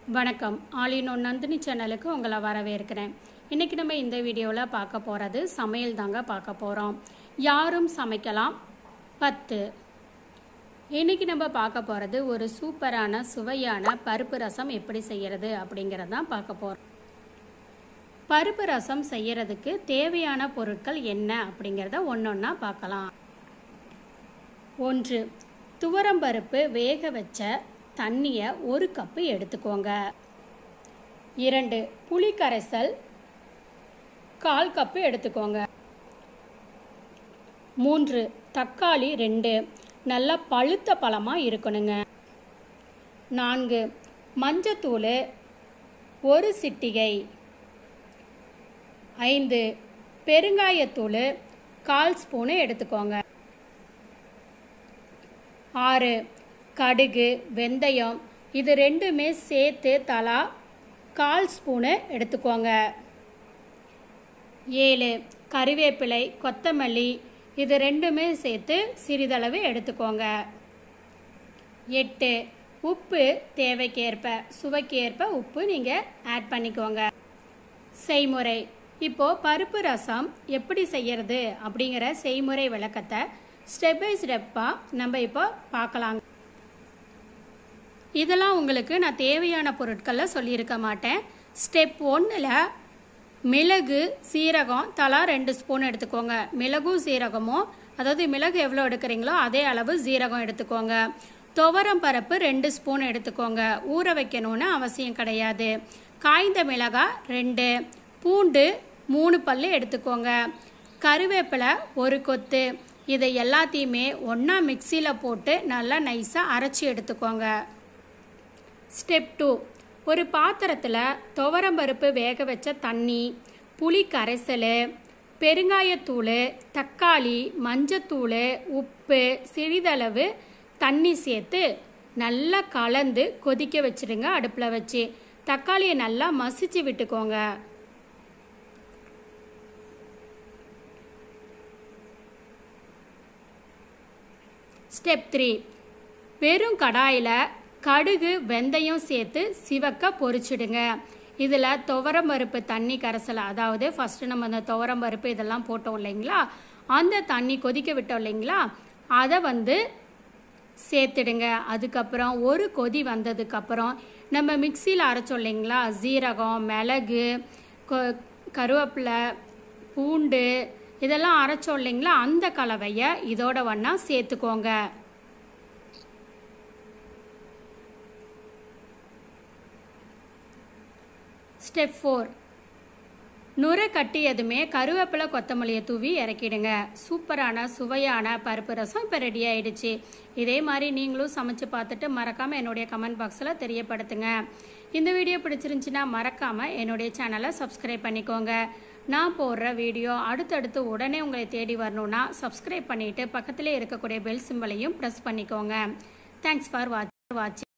வணக்கம். All in one Nandini சேனலுக்கு உங்களை வரவேற்கிறேன். இன்றைக்கி நம்ம இந்த வீடியோவில் பார்க்க போகிறது சமையல் தாங்க பார்க்க போகிறோம். யாரும் சமைக்கலாம் 10. இன்றைக்கி நம்ம பார்க்க போகிறது ஒரு சூப்பரான சுவையான பருப்பு ரசம் எப்படி செய்கிறது அப்படிங்கிறது தான் பார்க்க போகிறோம். பருப்பு ரசம் செய்கிறதுக்கு தேவையான பொருட்கள் என்ன அப்படிங்கிறத ஒன்றொன்னா பார்க்கலாம். 1. துவரம்பருப்பு வேக வச்ச தண்ணியை 1 கப்பு எடுத்துக்கோங்க. 2. புளி கரைசல் 1/4 கப்பு எடுத்துக்கோங்க. 3. தக்காளி 2 நல்லா பழுத்த பழமாக இருக்கணுங்க. 4. மஞ்சத்தூள் 1 சிட்டிகை. 5. பெருங்காயத்தூள் 1/4 ஸ்பூனு எடுத்துக்கோங்க. 6. கடுகு வெந்தயம் இது ரெண்டுமே சேர்த்து தலா 1/4 ஸ்பூனு எடுத்துக்கோங்க. 7. கறிவேப்பிலை கொத்தமல்லி இது ரெண்டுமே சேர்த்து சிறிதளவு எடுத்துக்கோங்க. 8. உப்பு தேவைக்கேற்ப சுவைக்கேற்ப உப்பு நீங்கள் ஆட் பண்ணிக்கோங்க. செய்முறை. இப்போது பருப்பு ரசம் எப்படி செய்யறது அப்படிங்கிற செய்முறை விளக்கத்தை ஸ்டெப் பை ஸ்டெப்பாக நம்ம இப்போ பார்க்கலாங்க. இதெல்லாம் உங்களுக்கு நான் தேவையான பொருட்களில் சொல்லியிருக்க மாட்டேன். ஸ்டெப் 1ல் மிளகு சீரகம் தலா 2 ஸ்பூன் எடுத்துக்கோங்க. மிளகும் சீரகமும் அதாவது மிளகு எவ்வளோ எடுக்கிறீங்களோ அதே அளவு சீரகம் எடுத்துக்கோங்க. துவரம் பருப்பு 2 ஸ்பூன் எடுத்துக்கோங்க. ஊற வைக்கணும்னு அவசியம் கிடையாது. காய்ந்த மிளகாய் 2, பூண்டு 3 பல்லு எடுத்துக்கோங்க. கருவேப்பிலை 1 கொத்து. இதை எல்லாத்தையுமே ஒன்றா மிக்சியில் போட்டு நல்லா நைஸாக அரைச்சி எடுத்துக்கோங்க. ஸ்டெப் 2. ஒரு பாத்திரத்தில் துவரம்பருப்பு வேக வச்ச தண்ணி, புளி கரைசல், பெருங்காயத்தூள், தக்காளி, மஞ்சத்தூள், உப்பு, சிறிதளவு தண்ணி சேர்த்து நல்லா கலந்து கொதிக்க வச்சுடுங்க. அடுப்பில் வச்சு தக்காளியை நல்லா மசிச்சு விட்டுக்கோங்க. ஸ்டெப் 3. வெறும் கடாயில் கடுகு வெந்தயம் சேர்த்து சிவக்க பொரிச்சிடுங்க. இதில் துவரம்பருப்பு தண்ணி கரைசல் அதாவது ஃபஸ்ட்டு நம்ம அந்த துவரம்பருப்பு இதெல்லாம் போட்டோம் இல்லைங்களா, அந்த தண்ணி கொதிக்க விட்டோம் இல்லைங்களா, அதை சேர்த்துடுங்க. அதுக்கப்புறம் ஒரு கொதி வந்ததுக்கப்புறம் நம்ம மிக்சியில் அரைச்சோம் இல்லைங்களா, சீரகம் மிளகு கருவேப்பிலை பூண்டு இதெல்லாம் அரைச்சோம் இல்லைங்களா, அந்த கலவையை இதோட ஒன்றா சேர்த்துக்கோங்க. ஸ்டெப் 4. நுரை கட்டியதுமே கருவேப்பிலை கொத்தமல்லியை தூவி இறக்கிடுங்க. சூப்பரான சுவையான பருப்பு ரசம் இப்போ ரெடி ஆயிடுச்சு. இதே மாதிரி நீங்களும் சமைச்சு பார்த்துட்டு மறக்காமல் என்னுடைய கமெண்ட் பாக்ஸில் தெரியப்படுத்துங்க. இந்த வீடியோ பிடிச்சிருந்துச்சுன்னா மறக்காமல் என்னுடைய சேனலை சப்ஸ்கிரைப் பண்ணிக்கோங்க. நான் போடுற வீடியோ அடுத்தடுத்து உடனே உங்களை தேடி வரணும்னா சப்ஸ்கிரைப் பண்ணிவிட்டு பக்கத்திலே இருக்கக்கூடிய பெல் சிம்பலையும் ப்ரெஸ் பண்ணிக்கோங்க. தேங்க்ஸ் ஃபார் வாட்சிங்.